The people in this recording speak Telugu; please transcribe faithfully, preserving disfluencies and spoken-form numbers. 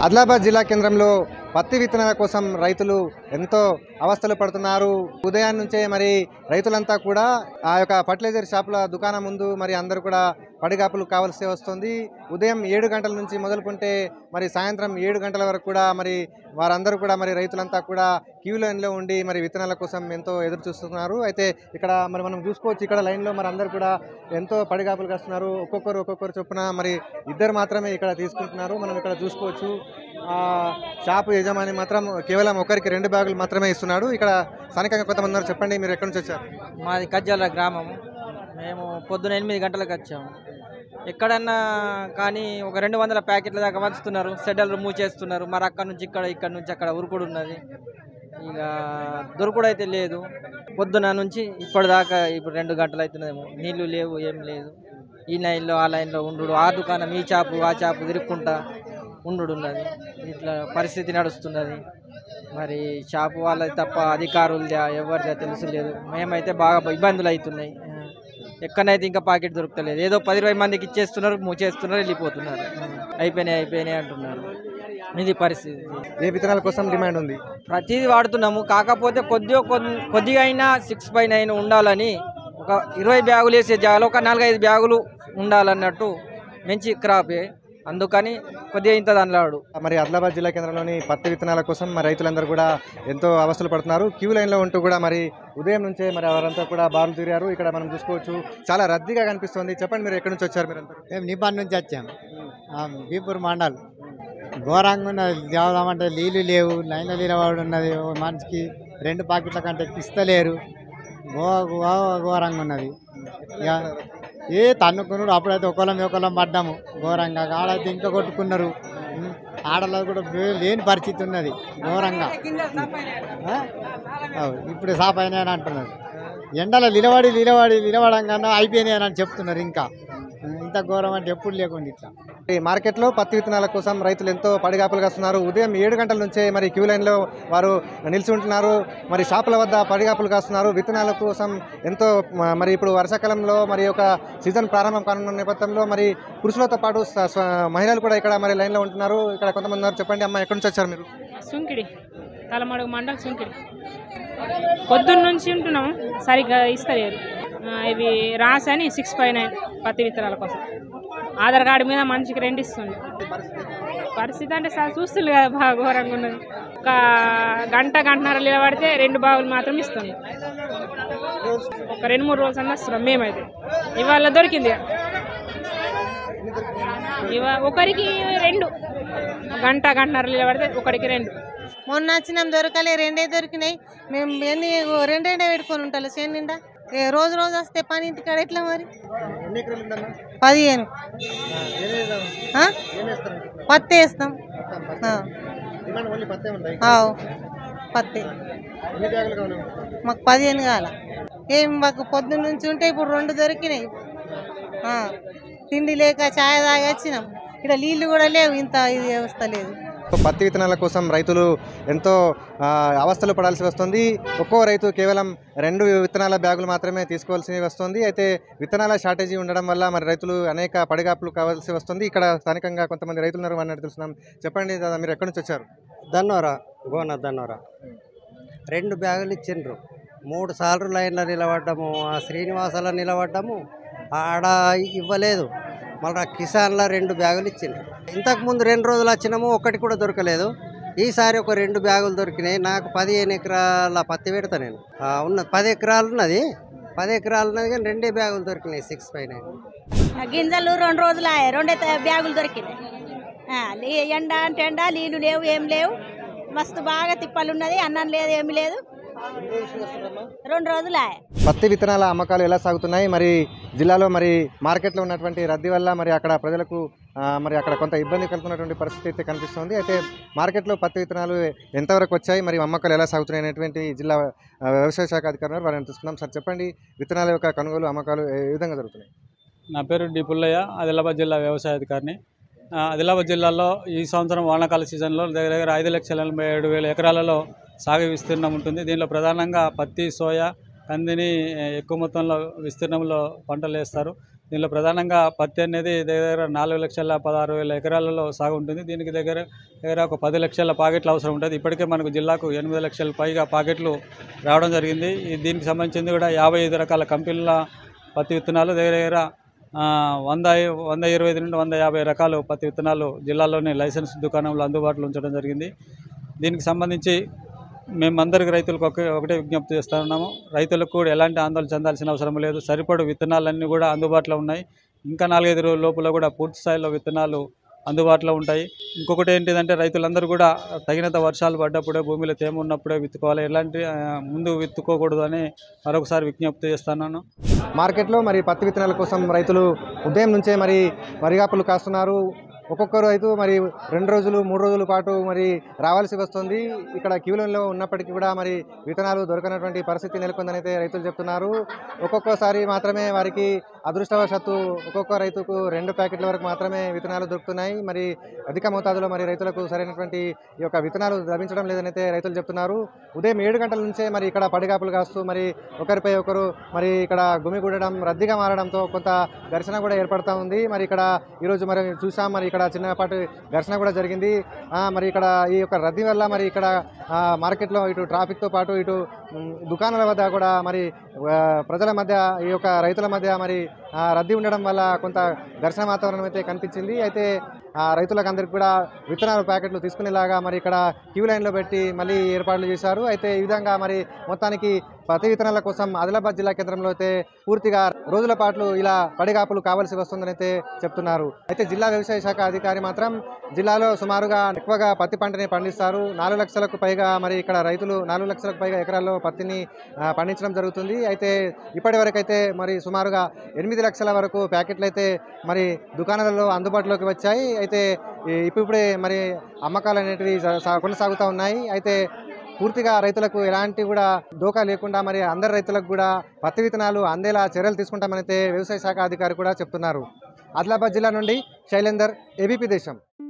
ఆదిలాబాద్ జిల్లా కేంద్రంలో పత్తి విత్తనాల కోసం రైతులు ఎంతో అవస్థలు పడుతున్నారు. ఉదయం నుంచే మరి రైతులంతా కూడా ఆ యొక్క ఫర్టిలైజర్ షాపుల దుకాణం ముందు మరి అందరూ కూడా పడిగాపులు కావాల్సి వస్తుంది. ఉదయం ఏడు గంటల నుంచి మొదలుకుంటే మరి సాయంత్రం ఏడు గంటల వరకు కూడా మరి వారందరూ కూడా మరి రైతులంతా కూడా క్యూ లైన్లో ఉండి మరి విత్తనాల కోసం ఎంతో ఎదురు చూస్తున్నారు. అయితే ఇక్కడ మరి మనం చూసుకోవచ్చు, ఇక్కడ లైన్లో మరి అందరూ కూడా ఎంతో పడిగాపులు కాస్తున్నారు. ఒక్కొక్కరు ఒక్కొక్కరు చొప్పున మరి ఇద్దరు మాత్రమే ఇక్కడ తీసుకుంటున్నారు. మనం ఇక్కడ చూసుకోవచ్చు, షాపు యజమాని మాత్రం కేవలం ఒకరికి రెండు బ్యాగులు మాత్రమే ఇస్తున్నాడు. ఇక్కడ స్థానికంగా కొంతమంది ఉన్నారు. చెప్పండి, మీరు ఎక్కడి నుంచి వచ్చారు? మాది కజ్జాల గ్రామము. మేము పొద్దున ఎనిమిది గంటలకు వచ్చాము. ఎక్కడన్నా కానీ ఒక రెండు వందల ప్యాకెట్ల దాకా వంచుతున్నారు. సెడ్డలు మూవ్ చేస్తున్నారు. మరి అక్కడ నుంచి ఇక్కడ ఇక్కడ నుంచి అక్కడ ఉరుకుడు ఉన్నది. ఇక దొరుకుడు అయితే లేదు. పొద్దున నుంచి ఇప్పటిదాకా ఇప్పుడు రెండు గంటలు అవుతున్నదేమో. నీళ్లు లేవు, ఏం లేదు. ఈ లైన్లో ఆ లైన్లో ఉండు, ఆ దుకాణం ఈ చాపు ఆ చాపు తిరుక్కుంటా ఉండు ఉన్నది. ఇట్లా పరిస్థితి నడుస్తున్నది. మరి షాపు వాళ్ళది తప్ప అధికారులదా ఎవరిదా తెలుసు లేదు. మేమైతే బాగా ఇబ్బందులు అవుతున్నాయి. ఎక్కడైతే ఇంకా పాకెట్ దొరుకుతలేదు. ఏదో పది ఇరవై మందికి ఇచ్చేస్తున్నారు, మూచేస్తున్నారు, వెళ్ళిపోతున్నారు. అయిపోయినాయి అయిపోయినాయి అంటున్నారు. ఇది పరిస్థితి. ఏ విత్తనాల కోసం డిమాండ్ ఉంది? ప్రతిదీ వాడుతున్నాము. కాకపోతే కొద్దిగా కొద్దిగా అయినా సిక్స్ బై నైన్ ఉండాలని, ఒక ఇరవై బ్యాగులు వేసే జాగాలో ఒక నాలుగైదు బ్యాగులు ఉండాలన్నట్టు మంచి క్రాపే. అందుకని కొద్దిగా ఇంత దానిలాడు. మరి ఆదిలాబాద్ జిల్లా కేంద్రంలోని పత్తి విత్తనాల కోసం మరి రైతులందరూ కూడా ఎంతో అవస్థలు పడుతున్నారు. క్యూ లైన్లో ఉంటూ కూడా మరి ఉదయం నుంచే మరి వారంతా కూడా బారులు తీరారు. ఇక్కడ మనం చూసుకోవచ్చు, చాలా రద్దీగా కనిపిస్తుంది. చెప్పండి, మీరు ఎక్కడి నుంచి వచ్చారు? మీరు అంతా మేము నిబాన్ నుంచి వచ్చాము. బీపూర్ మండల్ ఘోరంగా ఉన్నది. దేవదామంటే నీళ్ళు లేవు. లైన్లో నిలబడి ఉన్నది. మనిషికి రెండు పాకెట్ల కంటే ఇస్తలేరు. గో ఘోరంగా ఉన్నది. ఇక ఏ తన్నుకున్నాడు. అప్పుడైతే ఒకళ్ళం ఒకళ్ళం పడ్డాము ఘోరంగా. ఆడైతే ఇంకా కొట్టుకున్నారు. ఆడలో కూడా లేని పరిస్థితి ఉన్నది ఘోరంగా. ఇప్పుడు సాప్ అయినాయని అంటున్నారు. ఎండలో నిలబడి నిలబడి నిలబడంగానే అయిపోయినాయి అని చెప్తున్నారు. ఇంకా ఇంత ఘోరం అంటే ఎప్పుడు లేకుండా ఇట్లా. ఈ మార్కెట్లో పత్తి విత్తనాల కోసం రైతులు ఎంతో పడిగాపులు కాస్తున్నారు. ఉదయం ఏడు గంటల నుంచే మరి క్యూ లైన్లో వారు నిలిచి ఉంటున్నారు. మరి షాపుల వద్ద పడిగాపులు కాస్తున్నారు. విత్తనాల కోసం ఎంతో మరి ఇప్పుడు వర్షాకాలంలో మరి ఒక సీజన్ ప్రారంభం కానున్న నేపథ్యంలో మరి పురుషులతో పాటు మహిళలు కూడా ఇక్కడ మరి లైన్లో ఉంటున్నారు. ఇక్కడ కొంతమంది ఉన్నారు. చెప్పండి అమ్మ, ఎక్కడి నుంచి వచ్చారు మీరు? సుంకిడి, తలమడుగు మండల్ సుంకిడి. పొద్దున్న నుంచి ఉంటున్నాము, సరిగ్గా ఇస్తలేరు. ఇవి రాసని సిక్స్ ఫైవ్ నైన్ పత్తి విత్తనాల కోసం ఆధార్ కార్డు మీద మనిషికి రెండు ఇస్తుంది. పరిస్థితి అంటే సార్ చూస్తుంది కదా, బాగా ఘోరంగా ఉన్నది. ఒక గంట గంటన్నర నిలబడితే రెండు బావులు మాత్రం ఇస్తుంది. ఒక రెండు మూడు రోజులు అన్న వస్తున్నాం మేమైతే. ఇవాళ దొరికింది ఇవా ఒకరికి రెండు, గంట గంటన్నర నిలబడితే ఒకరికి రెండు. మొన్న వచ్చినాం, దొరకలే. రెండే దొరికినాయి. మేము ఎన్ని రెండేండే పెట్టుకొని ఉంటాం చేను నిండా. రోజు రోజు వస్తే పని ఇంటికాడ ఎట్లా మరి? పదిహేను. పత్తి వేస్తాం. పత్తి మాకు పదిహేను కావాల. ఏం మాకు పొద్దున్న నుంచి ఉంటే ఇప్పుడు రెండు దొరికినాయి. తిండి లేక ఛాయ్ తాగి వచ్చినాం. ఇక్కడ నీళ్ళు కూడా లేవు, ఇంత ఇది వ్యవస్థ లేదు. పత్తి విత్తనాల కోసం రైతులు ఎంతో అవస్థలు పడాల్సి వస్తుంది. ఒక్కో రైతు కేవలం రెండు విత్తనాల బ్యాగులు మాత్రమే తీసుకోవాల్సి వస్తుంది. అయితే విత్తనాల షార్టేజీ ఉండడం వల్ల మరి రైతులు అనేక పడిగాపులు కావాల్సి వస్తుంది. ఇక్కడ స్థానికంగా కొంతమంది రైతులు ఉన్నారు, అన్నట్టు తెలుస్తున్నాం. చెప్పండి దాదా, మీరు ఎక్కడి నుంచి వచ్చారు? దన్నోరా, గోన దన్నోరా. రెండు బ్యాగులు ఇచ్చిండ్రు. మూడు సార్లు లైన్లో నిలబడ్డాము. ఆ శ్రీనివాసాలో నిలబడ్డాము, ఆడ ఇవ్వలేదు. మళ్ళీ కిసాన్లో రెండు బ్యాగులు ఇచ్చిండ్రు. ఇంతకుముందు రెండు రోజులు వచ్చినాము, ఒకటి కూడా దొరకలేదు. ఈసారి ఒక రెండు బ్యాగులు దొరికినాయి. నాకు పదిహేను ఎకరాల పత్తి పెడతా నేను. ఉన్నది పది ఎకరాలు ఉన్నది పది ఎకరాలు ఉన్నది కానీ రెండే బ్యాగులు దొరికినాయి సిక్స్ పైన. గింజలు రెండు రోజులు రెండే బ్యాగులు దొరికినాయి. ఎండ అంటే ఎండ, నీళ్ళు లేవు, ఏం లేవు. మస్తు బాగా తిప్పలు ఉన్నది. అన్నం లేదు, ఏమి లేదు. రెండు రోజులు. పత్తి విత్తనాల అమ్మకాలు ఎలా సాగుతున్నాయి? మరి జిల్లాలో మరి మార్కెట్లో ఉన్నటువంటి రద్దీ వల్ల మరి అక్కడ ప్రజలకు మరి అక్కడ కొంత ఇబ్బంది కలుగుతున్నటువంటి పరిస్థితి అయితే కనిపిస్తుంది. అయితే మార్కెట్లో పత్తి విత్తనాలు ఎంతవరకు వచ్చాయి, మరి అమ్మకాలు ఎలా సాగుతున్నాయి అనేటువంటి జిల్లా వ్యవసాయ శాఖ అధికారులు వారిని తెలుసుకుందాం. సార్ చెప్పండి, విత్తనాల యొక్క కొనుగోలు అమ్మకాలు ఏ విధంగా జరుగుతున్నాయి? నా పేరు డి పుల్లయ్య, ఆదిలాబాద్ జిల్లా వ్యవసాయ అధికారిని. ఆదిలాబాద్ జిల్లాలో ఈ సంవత్సరం వానాకాల సీజన్లో దగ్గర దగ్గర ఐదు లక్షల ఎనభై ఏడు వేల ఎకరాలలో సాగు విస్తీర్ణం ఉంటుంది. దీనిలో ప్రధానంగా పత్తి, సోయా, కందిని ఎక్కువ మొత్తంలో విస్తీర్ణంలో పంటలు వేస్తారు. దీనిలో ప్రధానంగా పత్తి అనేది దగ్గర నాలుగు లక్షల పదహారు వేల ఎకరాలలో సాగు ఉంటుంది. దీనికి దగ్గర దగ్గర ఒక పది లక్షల ప్యాకెట్లు అవసరం ఉంటుంది. ఇప్పటికే మనకు జిల్లాకు ఎనిమిది లక్షల పైగా ప్యాకెట్లు రావడం జరిగింది. దీనికి సంబంధించింది కూడా యాభై ఐదు రకాల కంపెనీల పత్తి విత్తనాలు దగ్గర దగ్గర వంద వంద ఇరవై ఐదు నుండి వంద యాభై రకాలు పత్తి విత్తనాలు జిల్లాలోని లైసెన్స్ దుకాణంలో అందుబాటులో ఉంచడం జరిగింది. దీనికి సంబంధించి మేమందరికి రైతులకు ఒకే ఒకటే విజ్ఞప్తి చేస్తూ ఉన్నాము. రైతులకు కూడా ఎలాంటి ఆందోళన చెందాల్సిన అవసరం లేదు. సరిపడు విత్తనాలన్నీ కూడా అందుబాటులో ఉన్నాయి. ఇంకా నాలుగైదు రోజుల లోపల కూడా పూర్తి స్థాయిలో విత్తనాలు అందుబాటులో ఉంటాయి. ఇంకొకటి ఏంటిదంటే రైతులందరూ కూడా తగినంత వర్షాలు పడ్డప్పుడే భూమిలో తేమ ఉన్నప్పుడే విత్తుకోవాలి. ఎలాంటి ముందు విత్తుకోకూడదు అని మరొకసారి విజ్ఞప్తి చేస్తున్నాను. మార్కెట్లో మరి పత్తి విత్తనాల కోసం రైతులు ఉదయం నుంచే మరి వరిగాపులు కాస్తున్నారు. ఒక్కొక్క రైతు మరి రెండు రోజులు మూడు రోజుల పాటు మరి రావాల్సి వస్తుంది. ఇక్కడ క్యూలైన్లో ఉన్నప్పటికీ కూడా మరి విత్తనాలు దొరకనటువంటి పరిస్థితి నెలకొందని అయితే రైతులు చెప్తున్నారు. ఒక్కొక్కసారి మాత్రమే వారికి అదృష్టవశాత్తు ఒక్కొక్క రైతుకు రెండు ప్యాకెట్ల వరకు మాత్రమే విత్తనాలు దొరుకుతున్నాయి. మరి అధిక మోతాదులో మరి రైతులకు సరైనటువంటి ఈ యొక్క విత్తనాలు లభించడం లేదని అయితే రైతులు చెప్తున్నారు. ఉదయం ఏడు గంటల నుంచే మరి ఇక్కడ పడిగాపులు కాస్తూ మరి ఒకరిపై ఒకరు మరి ఇక్కడ గుమిగూడడం రద్దీగా మారడంతో కొంత ఘర్షణ కూడా ఏర్పడుతూ ఉంది. మరి ఇక్కడ ఈరోజు మరి చూసాం, మరి ఇక్కడ చిన్నపాటి ఘర్షణ కూడా జరిగింది. మరి ఇక్కడ ఈ యొక్క రద్దీ వల్ల మరి ఇక్కడ మార్కెట్లో ఇటు ట్రాఫిక్తో పాటు ఇటు దుకాణాల వద్ద కూడా మరి ప్రజల మధ్య ఈ యొక్క రైతుల మధ్య మరి రద్దీ ఉండడం వల్ల కొంత ఘర్షణ వాతావరణం అయితే కనిపించింది. అయితే రైతులకు అందరికీ కూడా విత్తనాలు ప్యాకెట్లు తీసుకునేలాగా మరి ఇక్కడ క్యూ లైన్లో పెట్టి మళ్ళీ ఏర్పాట్లు చేశారు. అయితే ఈ విధంగా మరి మొత్తానికి పత్తి విత్తనాల కోసం ఆదిలాబాద్ జిల్లా కేంద్రంలో అయితే పూర్తిగా రోజుల పాటు ఇలా పడిగాపులు కావాల్సి వస్తుందని అయితే చెప్తున్నారు. అయితే జిల్లా వ్యవసాయ శాఖ అధికారి మాత్రం జిల్లాలో సుమారుగా ఎక్కువగా పత్తి పంటని పండిస్తారు. నాలుగు లక్షలకు పైగా మరి ఇక్కడ రైతులు నాలుగు లక్షలకు పైగా ఎకరాల్లో పత్తిని పండించడం జరుగుతుంది. అయితే ఇప్పటి వరకు అయితే మరి సుమారుగా ఎనిమిది లక్షల వరకు ప్యాకెట్లు అయితే మరి దుకాణాలలో అందుబాటులోకి వచ్చాయి. అయితే ఇప్పుడిప్పుడే మరి అమ్మకాలు అనేటివి కొనసాగుతూ ఉన్నాయి. అయితే పూర్తిగా రైతులకు ఎలాంటి కూడా దోకా లేకుండా మరి అందరి రైతులకు కూడా పత్తి విత్తనాలు అందేలా చర్యలు తీసుకుంటామని అయితే వ్యవసాయ శాఖ అధికారి కూడా చెప్తున్నారు. ఆదిలాబాద్ జిల్లా నుండి శైలేందర్, ఏబీపీ దేశం.